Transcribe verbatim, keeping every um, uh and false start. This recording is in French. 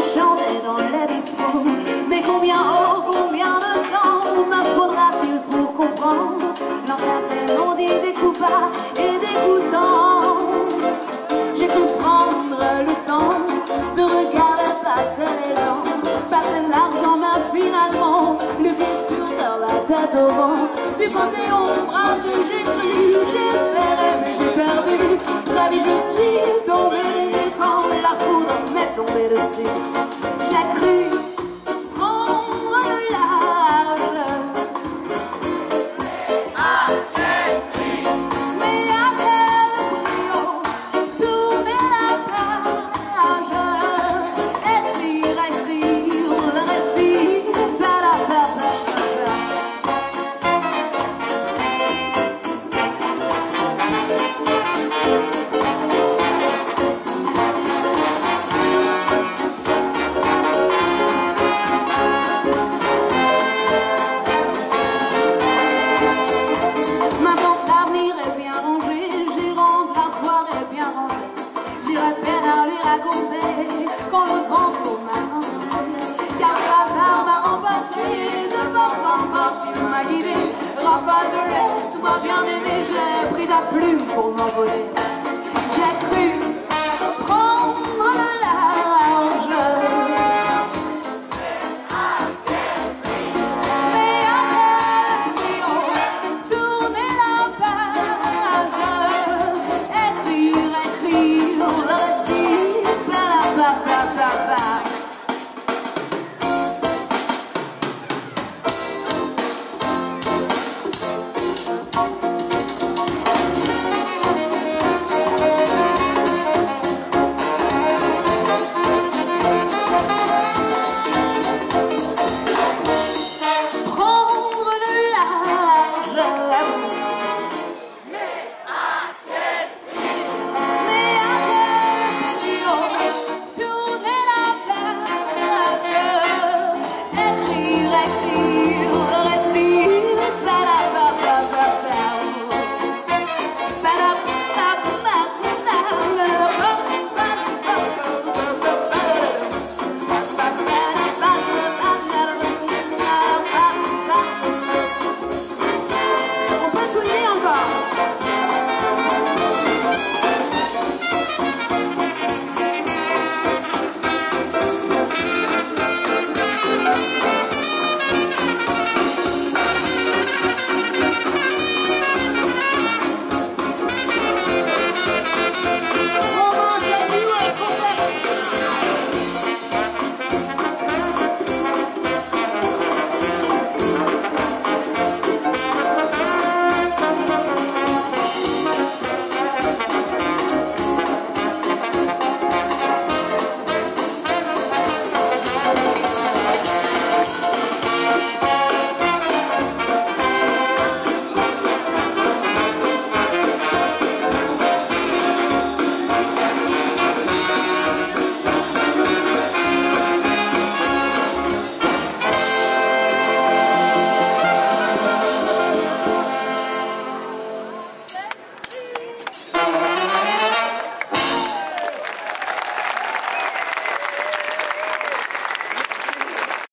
chanter dans les bistrots. Mais combien, oh combien de temps me faudra-t-il pour comprendre l'enfer des maudits, des coups bas et des coups tendres? J'ai cru prendre le temps de regarder passer les gens, passer l'argent, mais finalement le pied sur terre, la tête au vent. Du côté ombrage j'ai cru, j'ai serré mais j'ai perdu. Sa vie je suis tombée des écrans, la foudre m'est tombée dessus. J'ai cru prendre le large, mais après le brio, tourner la page, écrire, écrire le récit, belle affaire, belle quand le vent tourne m'a emporté, car hasard m'a emporté, de porte en porte il m'a guidé. Rafale de l'Est, moi bien aimé, j'ai pris ta plume pour m'envoler.